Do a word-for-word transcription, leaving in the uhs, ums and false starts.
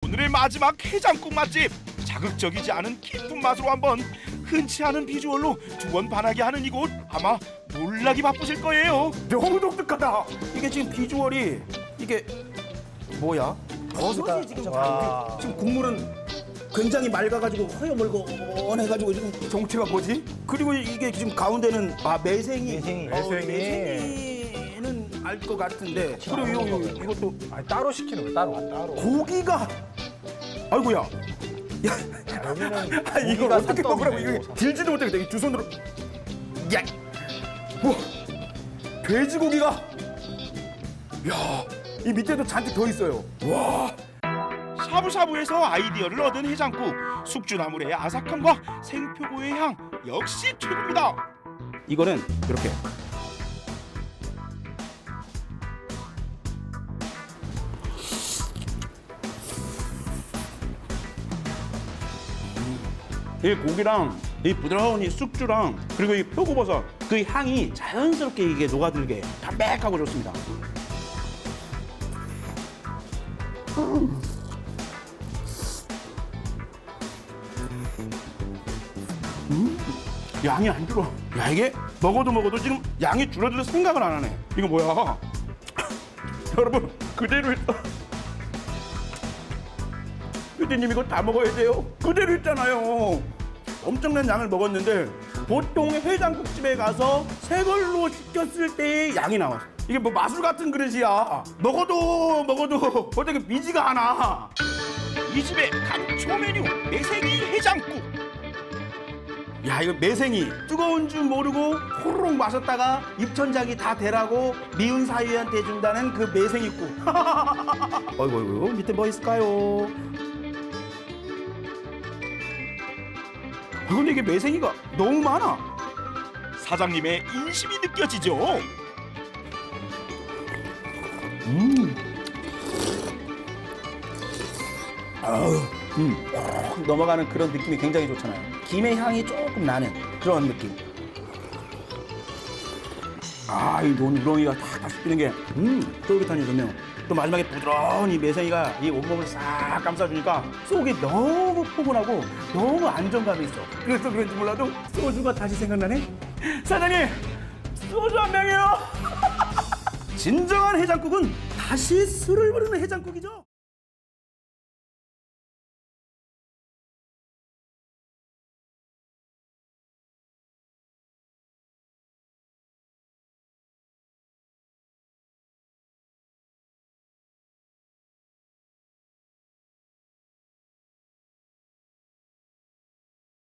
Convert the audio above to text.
오늘의 마지막 해장국 맛집. 자극적이지 않은 깊은 맛으로 한번, 흔치 않은 비주얼로 두 번 반하게 하는 이곳, 아마 놀라기 바쁘실 거예요. 너무 독특하다. 이게 지금 비주얼이 이게 뭐야? 버섯이 지금 와. 지금 국물은 굉장히 맑아가지고 허여멀건해가지고 지금 정체가 뭐지? 그리고 이게 지금 가운데는 아 매생이. 매생이. 어, 매생이는 알 것 같은데. 그리고 이거, 이거, 이것도 아니, 따로 시키는 거 따로 따로. 고기가. 아이고야. 야, 여기는 아, 이거 고기가 어떻게 먹으라고 산더미네요, 이거 들지도 못하겠다. 이 두 손으로. 야, 뭐 돼지고기가. 야, 이 밑에도 잔뜩 더 있어요. 와. 샤브샤브에서 아이디어를 얻은 해장국, 숙주나물의 아삭함과 생표고의 향, 역시 최고입니다. 이거는 이렇게. 이 고기랑 이 부드러운 이 숙주랑 그리고 이 표고버섯 그 향이 자연스럽게 이게 녹아들게 담백하고 좋습니다. 음. 음. 양이 안 줄어. 야, 이게 먹어도 먹어도 지금 양이 줄어들 생각을 안 하네. 이거 뭐야? 여러분, 그대로 있어. 피디님 이거 다 먹어야 돼요. 그대로 있잖아요. 엄청난 양을 먹었는데 보통 해장국집에 가서 새 걸로 시켰을 때의 양이 나와. 이게 뭐 마술 같은 그릇이야. 먹어도 먹어도 어떻게 미지가 않아. 이 집의 강초 메뉴, 매생이 해장국. 야, 이거 매생이 뜨거운 줄 모르고 호로록 마셨다가 입천장이 다 되라고 미운 사위한테 준다는 그 매생이국. 어이구 어이구 밑에 뭐 있을까요? 아, 근데 이게 매생이가 너무 많아. 사장님의 인심이 느껴지죠. 음. 아우, 음. 어, 넘어가는 그런 느낌이 굉장히 좋잖아요. 김의 향이 조금 나는 그런 느낌. 아, 이 누렁이가 탁 다시 피는 게, 음, 쫄깃하니 좋네요. 또 마지막에 부드러운 이 매생이가 이 온몸을 싹 감싸주니까 속이 너무 포근하고 너무 안정감이 있어. 그래서 그런지 몰라도 소주가 다시 생각나네. 사장님, 소주 한 병이요. 진정한 해장국은 다시 술을 부르는 해장국이죠.